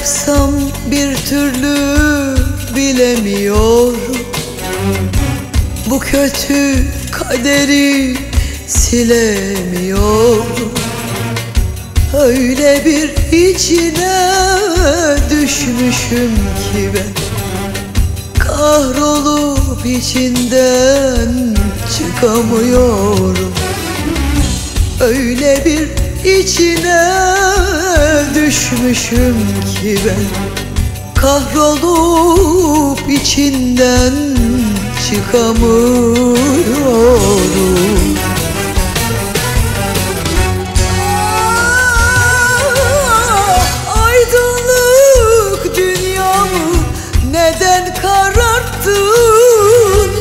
yapsam bir türlü bilemiyorum. Bu kötü kaderi silemiyorum. Öyle bir içine düşmüşüm ki ben, kahrolup içinden çıkamıyorum. Öyle bir içine düşmüşüm ki ben, kahrolup içinden çıkamıyorum. Aydınlık dünyamı neden kararttın?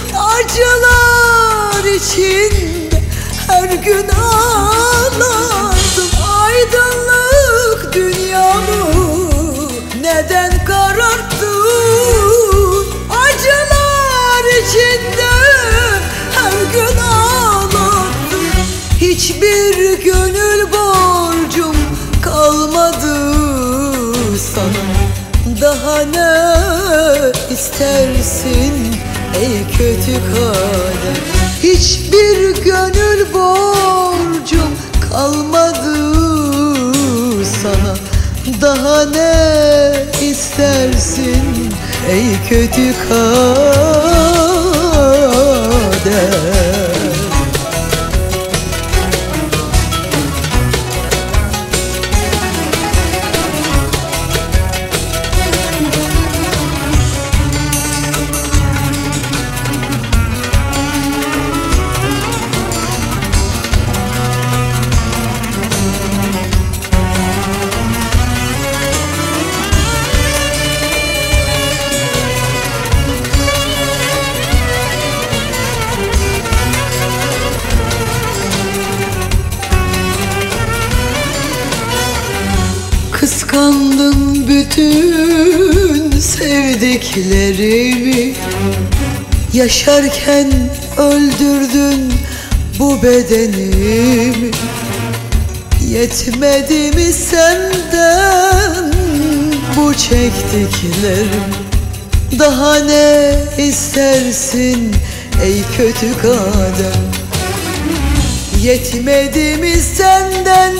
Acılar içinde her gün ağlardım. Aydınlık dünyamı neden kararttın? Acılar içinde her gün ağlardım. Hiçbir gönül borcum kalmadı sana. Daha ne istersin ey kötü kader? Hiçbir gönül borcum kalmadı sana. Daha ne istersin ey kötü kader? Kıskandın bütün sevdiklerimi, yaşarken öldürdün bu bedenimi. Yetmedi mi senden bu çektiklerim? Daha ne istersin ey kötü kader? Yetmedi mi senden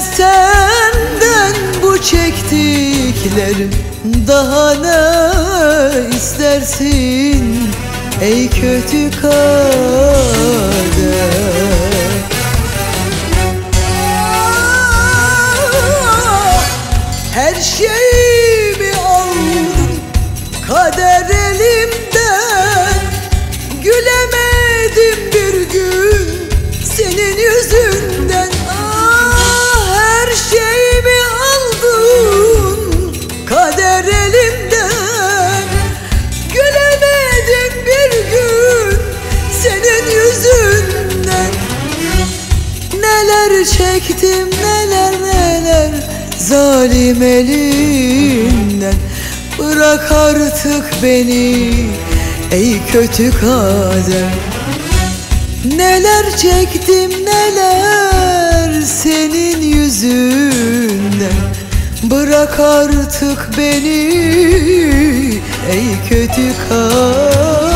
bu çektiklerim? Daha ne istersin ey kötü kader? Her şeyimi aldın kader elimden. Gülemedim bir gün senin yüzünden. Her şeyimi aldın kader elimden. Gülemedim bir gün senin yüzünden. Neler çektim neler zalim elinden. Bırak artık beni ey kötü kader. Neler çektim neler senin yüzünden. Bırak artık beni ey kötü kader.